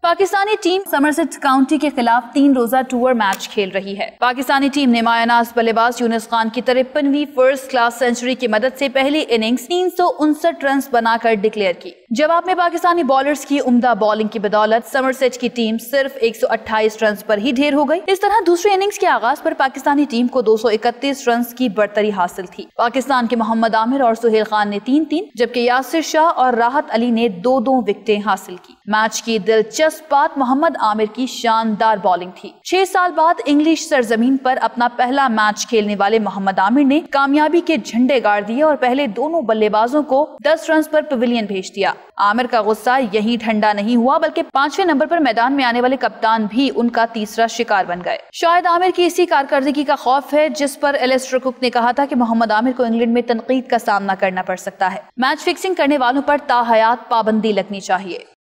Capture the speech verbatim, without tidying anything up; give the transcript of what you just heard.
Pakistani team Somerset county के खिलाफ तीन रोजा टूर मैच खेल रही है। पाकिस्तानी टीम ने मायानाज बल्लेबाज यूनुस खान की तिरपनवीं फर्स्ट क्लास सेंचुरी की मदद से पहली इनिंग्स तीन सौ उनसठ रन बनाकर डिक्लेयर की। जवाब में पाकिस्तानी बॉलर्स की उम्दा बॉलिंग की बदौलत समरसेट की टीम सिर्फ एक सौ अट्ठाईस रन पर ही ढेर हो गई। इस तरह दूसरी इनिंग्स के आगाज पर पाकिस्तानी टीम को दो सौ इकतीस रन की बढ़तरी हासिल थी। पाकिस्तान के मोहम्मद आमिर और सुहेल खान ने तीन तीन जबकि यासिर शाह और राहत अली ने दो दो विकेटें हासिल की। मैच की दिलचस्प बात मोहम्मद आमिर की शानदार बॉलिंग थी। छह साल बाद इंग्लिश सरजमीन पर अपना पहला मैच खेलने वाले मोहम्मद आमिर ने कामयाबी के झंडे गाड़ दिए और पहले दोनों बल्लेबाजों को दस रन पर पवेलियन भेज दिया। आमिर का गुस्सा यही ठंडा नहीं हुआ बल्कि पांचवें नंबर पर मैदान में आने वाले कप्तान भी उनका तीसरा शिकार बन गए। शायद आमिर की इसी कारकर्दगी का खौफ है जिस पर एलिस्टर कुक ने कहा था कि मोहम्मद आमिर को इंग्लैंड में तनकीद का सामना करना पड़ सकता है। मैच फिक्सिंग करने वालों पर ताहयात पाबंदी लगनी चाहिए।